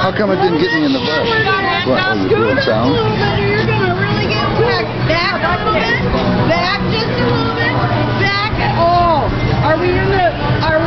How come it didn't get me in the butt? What, was it doing sound? You're gonna really get whacked. Back a little bit. Back just a little bit. Back. Oh, are we in the? Are